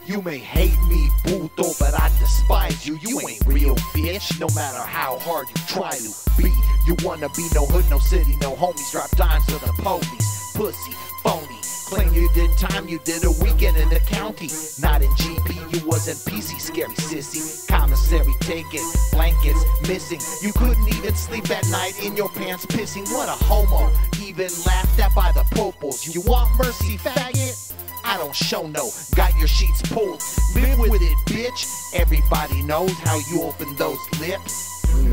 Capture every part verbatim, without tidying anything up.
You may hate me, puto, but I despise you. You ain't real, bitch, no matter how hard you try to be. You wanna be no hood, no city, no homies. Drop dimes to the police, pussy, phony. Claim you did time, you did a weekend in the county. Not in G P, you wasn't P C, scary sissy. Commissary taken, blankets missing. You couldn't even sleep at night in your pants pissing. What a homo, even laughed at by the popos. You want mercy, faggot? I don't show no, got your sheets pulled. Live with it, bitch. Everybody knows how you open those lips.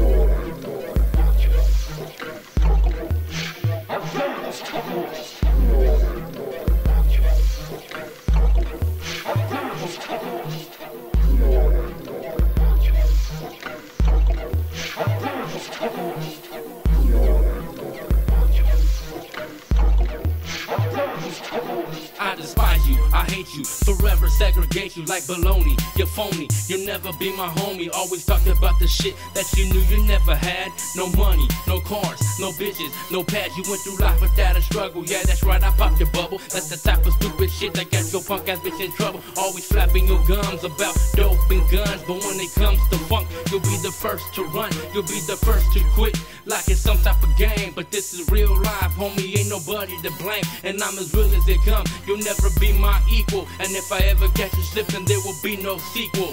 I despise you, I hate you, forever segregate you like baloney. You're phony, you'll never be my homie. Always talked about the shit that you knew you never had. No money, no cars, no bitches, no pads. You went through life without a struggle. Yeah, that's right, I popped your bubble. That's the type of stupid shit that got your punk ass bitch in trouble. Always flapping your gums about dope and guns, but when it comes to funk, you'll be the first to run. You'll be the first to quit, like it's some type of game. But this is real life, homie, ain't nobody to blame. And I'm as real as it comes. You'll never be my equal, and if I ever catch you slipping, there will be no sequel.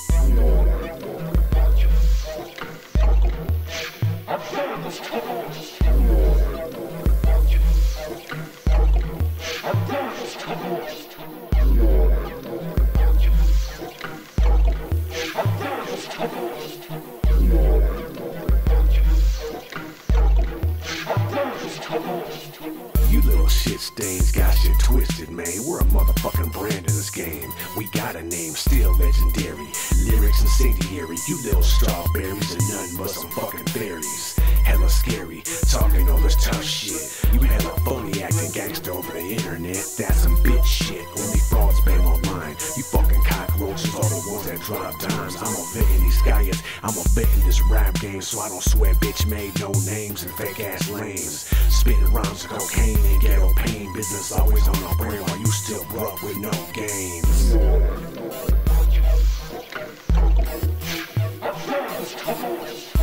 You little shit stains got shit twisted, man. We're a motherfucking brand in this game. We got a name, still legendary. Lyrics incendiary. You little strawberries and nothing but some fucking fairies. Hella scary, talking all this tough shit. You hella funny acting gangster over the internet. That's some bitch shit. Only frauds bang online. You fucking cockroaches are the ones that drop dimes. I'm a vet in these skys. I'm a vet in this rap game, so I don't swear bitch made no names and fake ass lames. Spitting rhymes of cocaine and ghetto pain. Business always on our brain while you still broke with no games. I